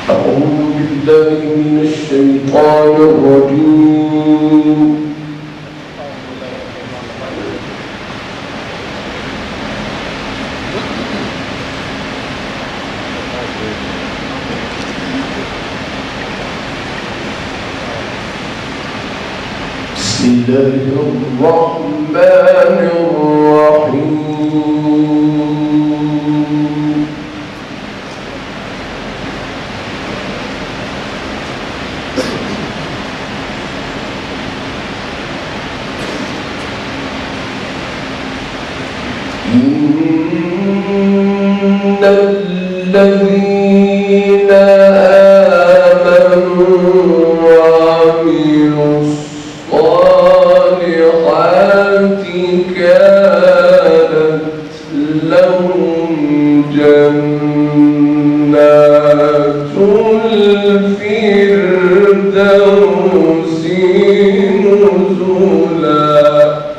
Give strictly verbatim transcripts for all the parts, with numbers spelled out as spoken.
بالله من الشيطان الرجيم. بسم الله الرحمن الرحيم. إن الذين آمنوا وعملوا الصالحات كانت لهم جنات الفردوس نزلا.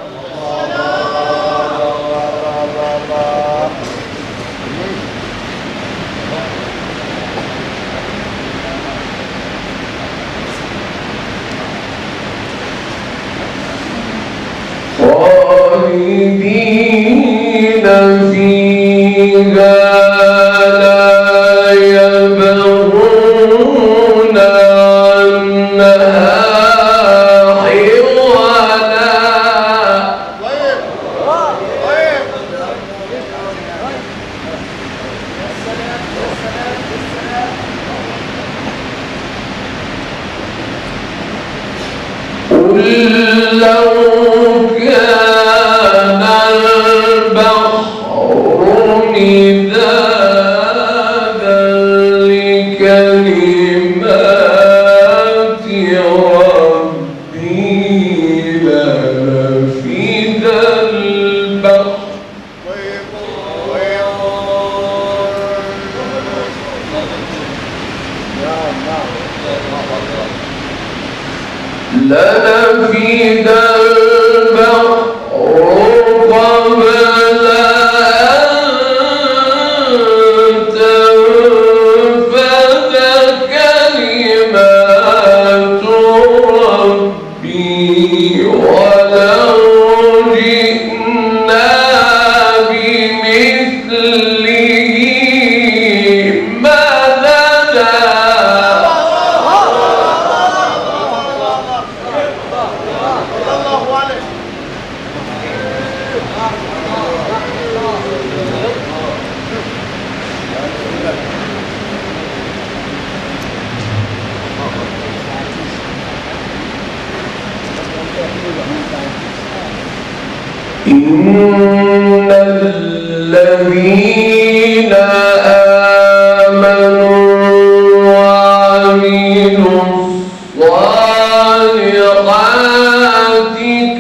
خالدين فيها لا يبغون عنها حولا. قل لو كان البحر مدادا لكلمات ربي لنفد البحر لنفد البحر قبل أن تنفد كلمات ربي ولو جئنا بمثله مددا. إن الذين آمنوا وعملوا الصالحات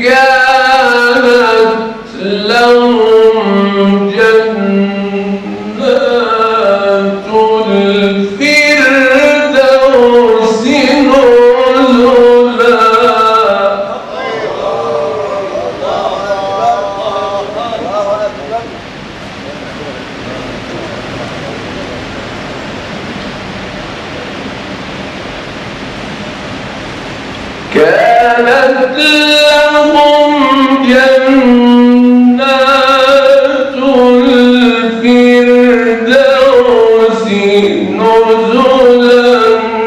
كانت لهم جنات الفردوس نزلا. كانت لهم جنات الفردوس نزلا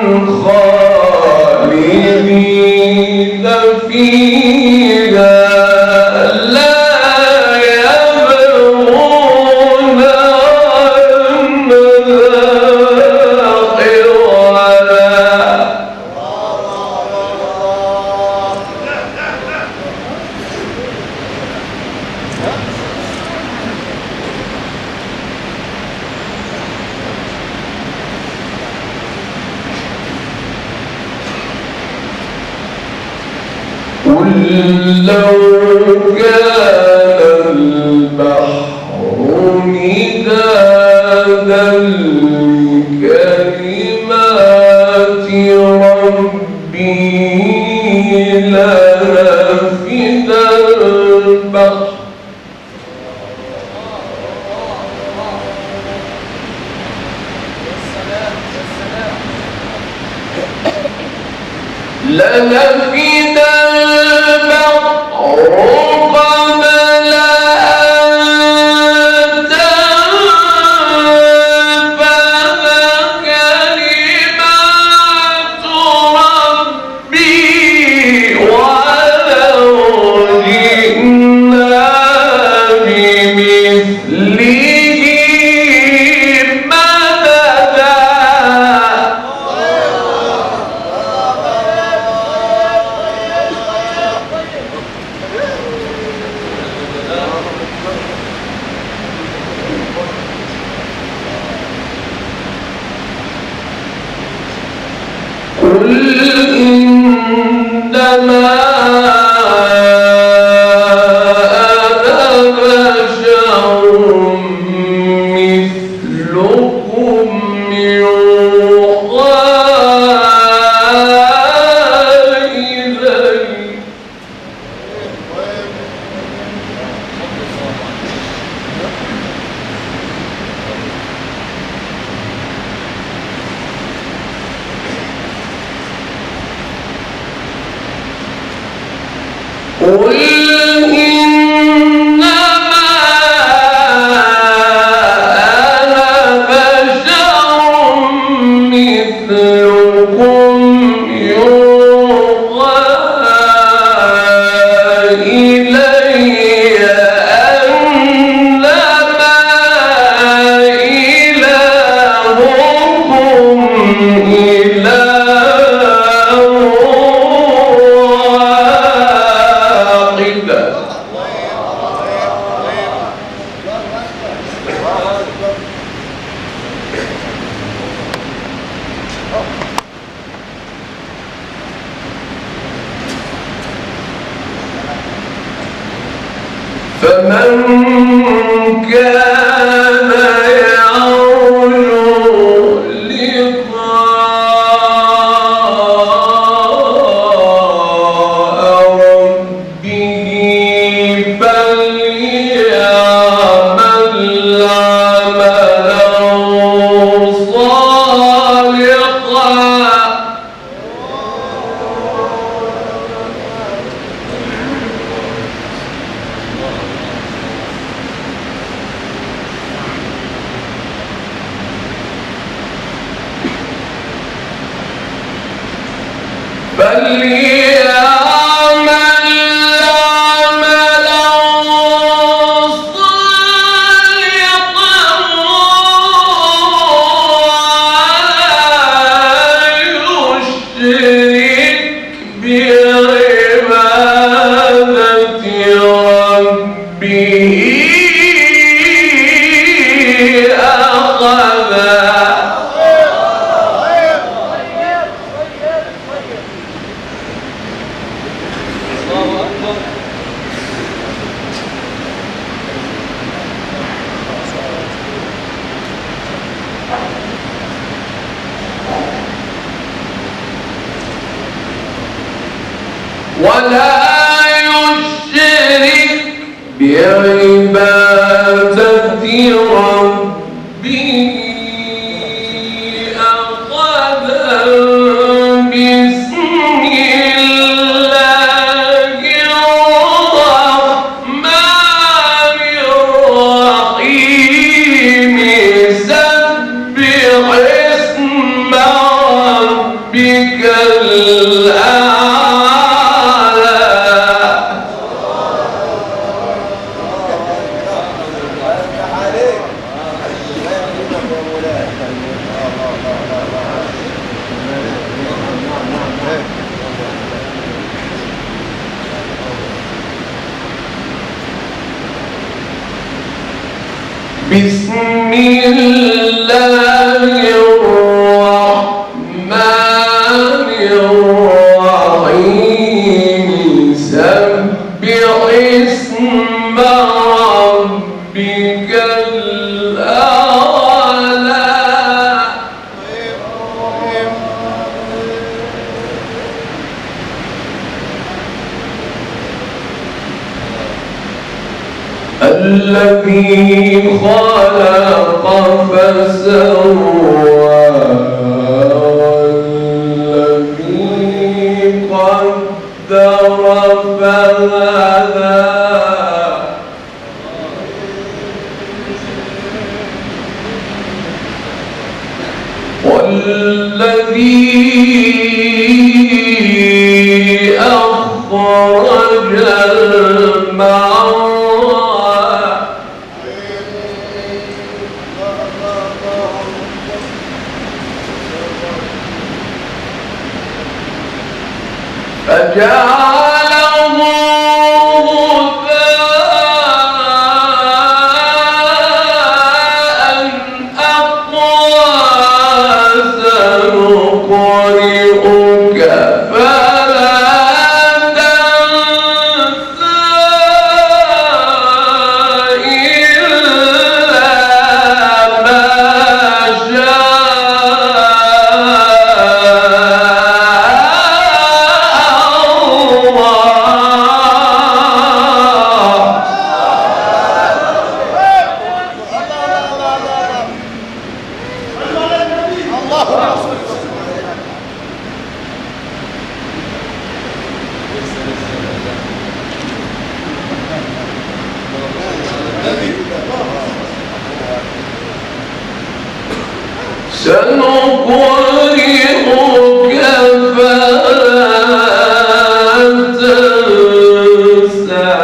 خالدين فيها لا يبغون عنها حولا. قل لو كان البحر مدادا لكلمات ربي لنفد البحر لنفد البحر قبل أن تنفذ كلمات ربي ولو جئنا بمثله مددا. قل إنما أنا بشر مثلكم يوحى إلي. قل إنما أنا بشر مثلكم يوحى إلي أنما إلهكم إله واحد. فمن كان يرجو لقاء ربه فليعمل عملا صالحا. فليعمل عملا صالحا ولا يشرك بعبادة ربه أحدا. ولا يشرك بعبادة ربه أحدا. بسم الله الرحمن الرحيم. سبح اسم ربك الأعلى. بسم الله الرحمن الرحيم. سبح اسم ربك الأعلى. الذي خلق فسوى والذي والذي أخرج المرعى فجعله غثاء أحوى سنقرئك فلا تنسى إلا ما سنقرئك فلا تنسى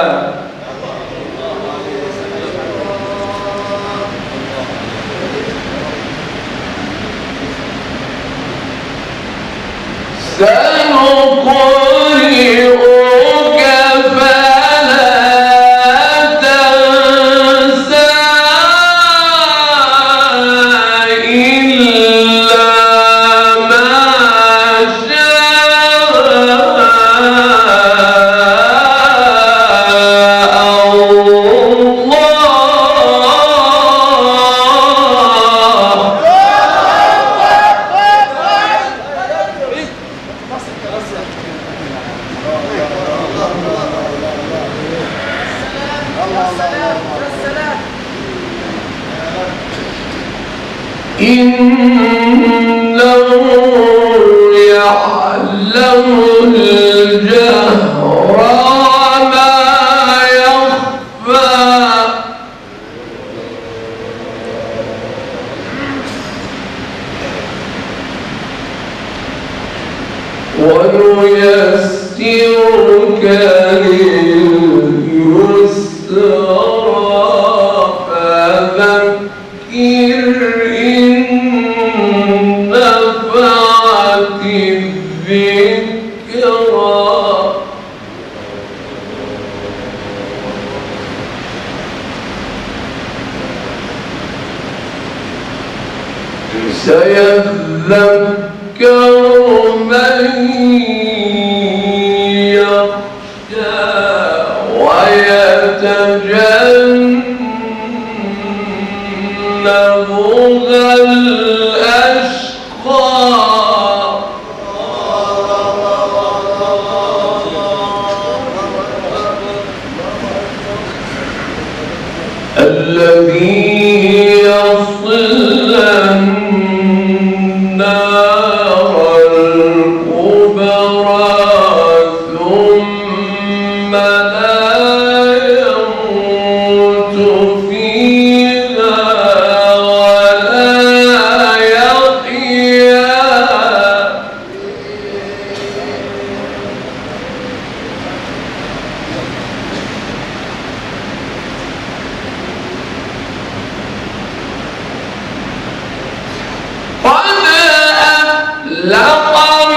سنقرئك فلا تنسى إلا ما شاء إنه يعلم الجهر وما يخفى ونيسرك لليسرى فذكر إن نفعت الذكرى سيذكر من يخشى ويتجنبها الأشقى الذي يصلى النار الكبرى ثم لا يموت فيها ولا يحيا لقد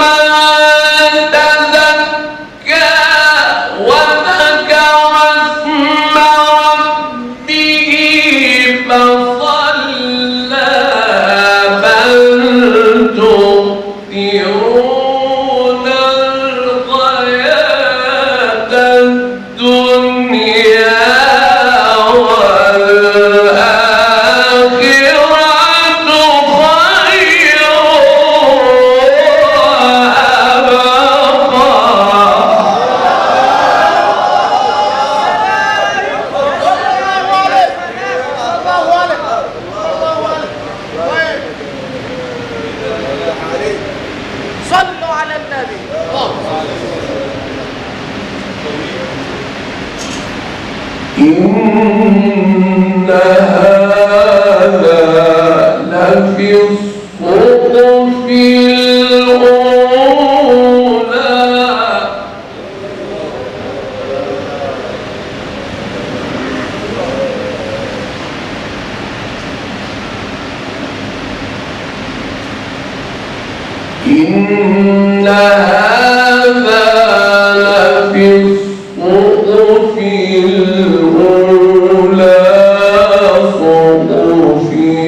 تزكى وذكر اسم ربه فصلى بل تؤثرون الحياة الدنيا صلوا على النبي. إن هذا لفي إن هذا لفي الصحف الأولى صحف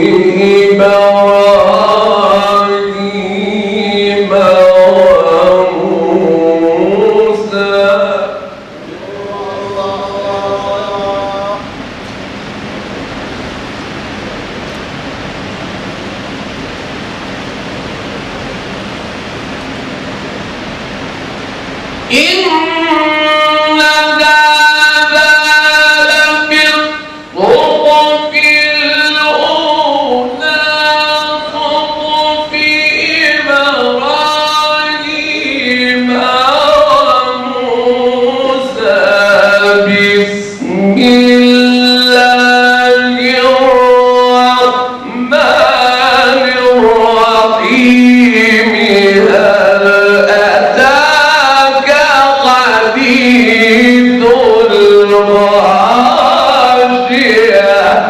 إبراهيم وموسى. إن هذا لفي الصحف الأولى صحف إبراهيم وموسى. بسم الله الرحمن الرحيم. هل أتاك حديث الغاشية.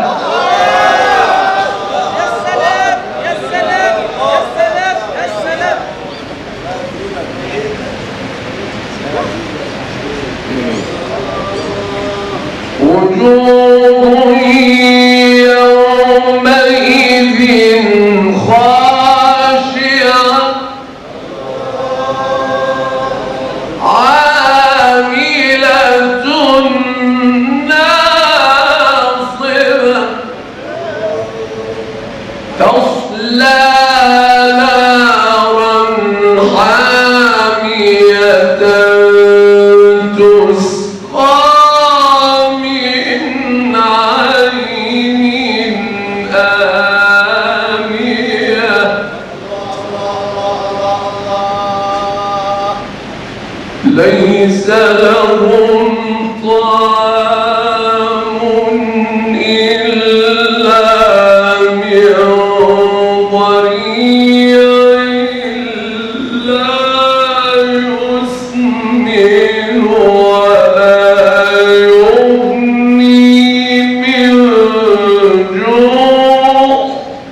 يا سلام يا سلام يا سلام يا سلام. وجوه يومئذ خاشعة عاملة ناصبة تصلى نارا حامية تسقى من عين آنية. ليس لهم طعام إلا من ضريع لا يسمن ولا يغني من جوع.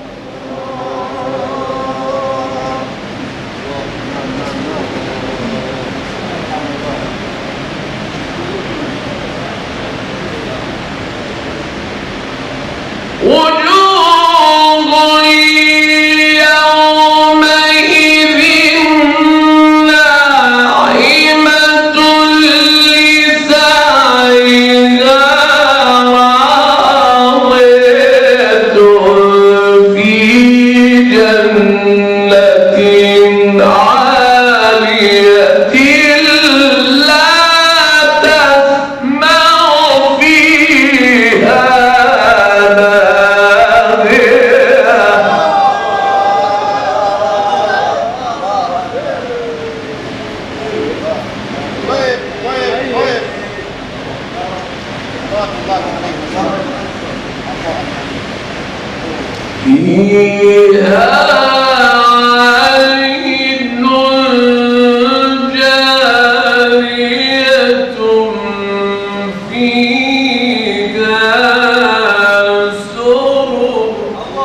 وجوه يومئذ ناعمة لسعيها راضية في جنة عالية لا تسمع فيها فيها عين جارية فيها سرر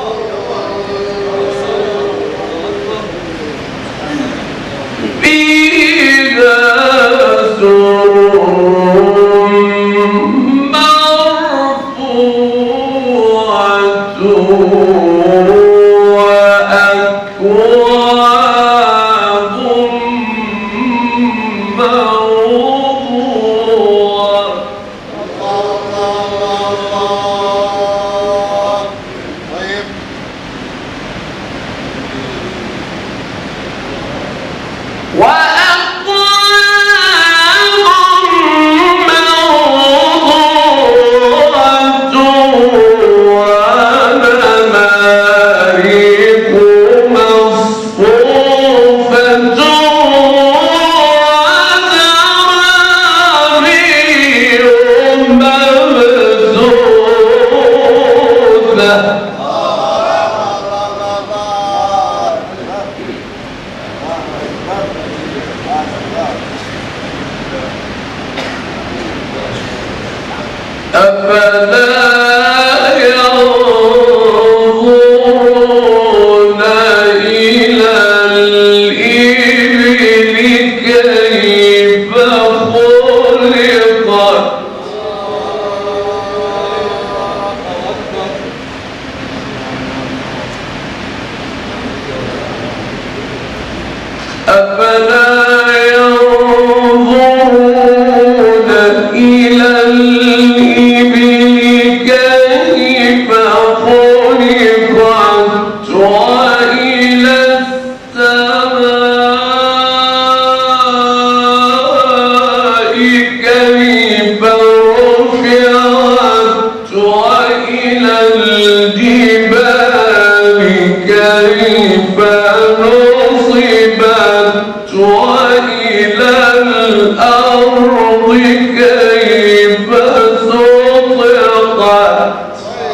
فيها سرر مرفوعة وأكواب موضوعة. أفلا ينظرون إلى الإبل كيف خلقت وإلى السماء كيف رفعت وإلى الجبال كيف نصبت وإلى الأرض كيف سطحت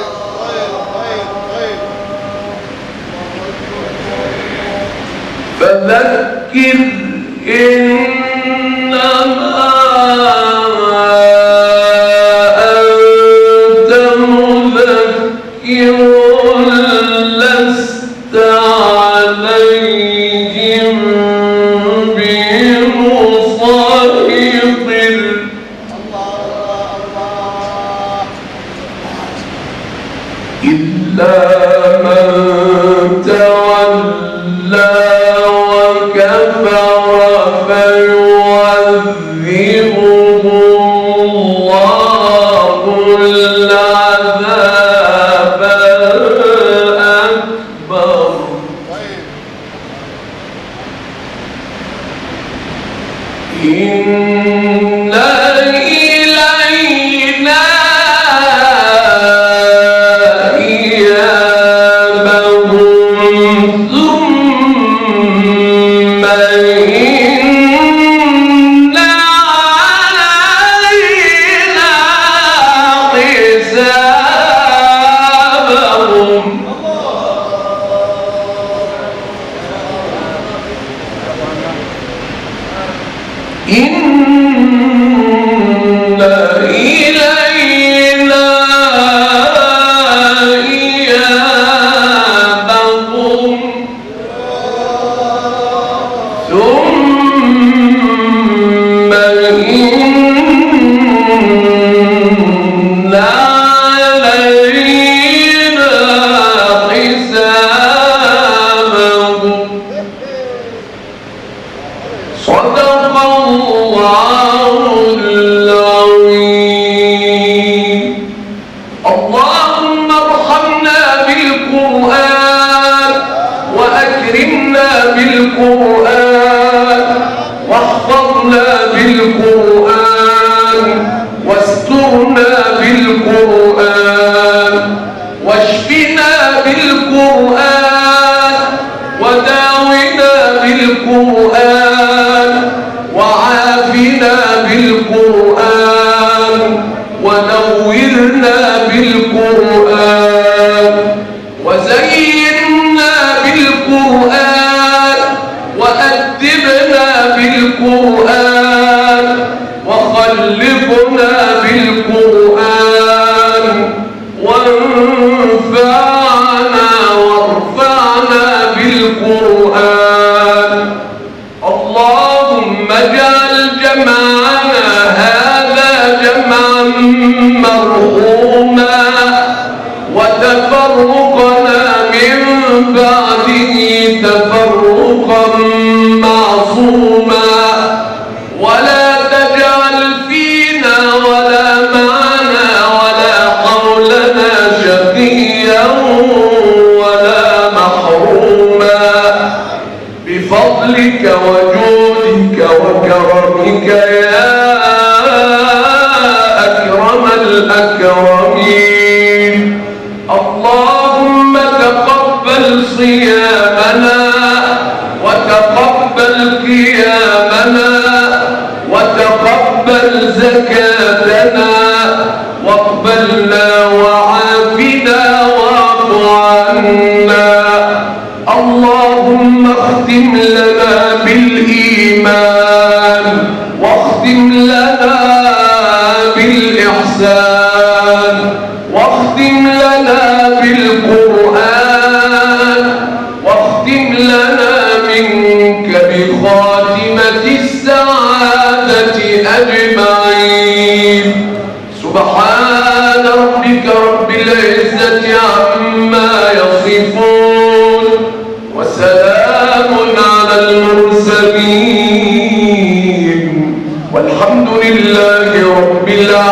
فذكر إنما أنت مذكر لست عليهم بمسيطر إلا من تولى وكفر فيعذبه الله العذاب الأكبر إن إلينا إيابهم ثم إن علينا حسابهم إن إلينا إيابهم ثم إن علينا حسابهم صدق الله العظيم. اللهم ارحمنا بالقرآن وأكرمنا بالقرآن واحفظنا بالقرآن واسترنا بالقرآن واشفنا بالقرآن وداونا بالقرآن وعافنا بالقرآن ونورنا بالقرآن وزينا بالقرآن وأدبنا بالقرآن وخلقنا بالقرآن وانفعنا وارفعنا بالقرآن. اللهم اجعل جمعنا هذا جمعا مرحوما وتفرقنا من بعده تفرقا معصوما ولا تجعل فينا ولا معنا ولا حولنا شقيا ولا محروما بفضلك وجودك وكرمك يا أكرم الأكرمين. اللهم تقبل صيامنا وتقبل قيامنا وتقبل زكاتنا واقبلنا وعافنا واعف عنا. اللهم اختم لنا بالإيمان واختم لنا بالإحسان واختم لنا بالقرآن واختم لنا منك بخاتمة السعادة أجمعين. سبحان ربك رب العزة عما يصفون وسلام على المرسلين لله رب العالمين.